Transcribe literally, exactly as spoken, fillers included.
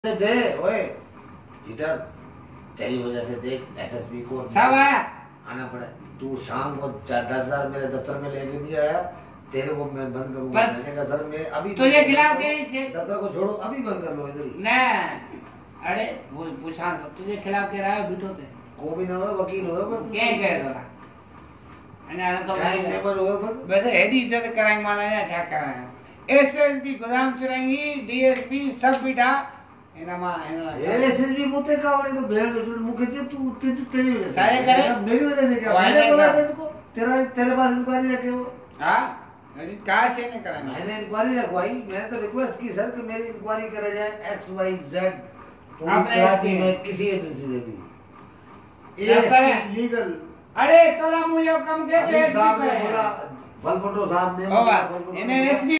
تھے اوئے جیٹر تیری وجہ سے دیکھ ایس ایس بی کو سب آیا آنا پڑا. تو شام کو دس ہزار میرے دفتر میں لے کے نہیں آیا, تیرے کو میں بند کروں گا. میں نے کہا سر میں ابھی تجھے خلاف کے دفتر کو چھوڑو, ابھی بند کر لو ادھر ہی. نہ ارے وہ پوچھا تجھے خلاف کے رائے بیٹھو تے کو بھی نہ ہوئے, وکیل ہوئے بس. کیا کہے تھا انا انا تو ٹائم پیپر ہوئے بس. ویسے ایڈی سے کرائیں مالا ہے کیا کرائیں. ایس ایس بی گودام چرنگی ڈی ایس پی سب بیٹھا اینا ماں اینا ایس ایس بی موتے کاوڑے تو بھیڑ بچڑ مکھے تے تو تے تیری وجہ سے سارے کرے میری وجہ سے کیا میں نے بولا تھا اس کو تیرا تیرے پاس انکوائری رکھے وہ. ہاں کہاں سے نے کرا میں نے انکوائری رکھوائی. میں نے تو ریکویسٹ کی سر کہ میری انکوائری کرا جائے ایکس وائی زیڈ پوری کراچی میں کسی ایجنسی سے بھی. ایس پی لیگل ارے تولا مو یہ کم کے ایس پی صاحب نے بولا, فل پٹو صاحب نے انہیں ایس پی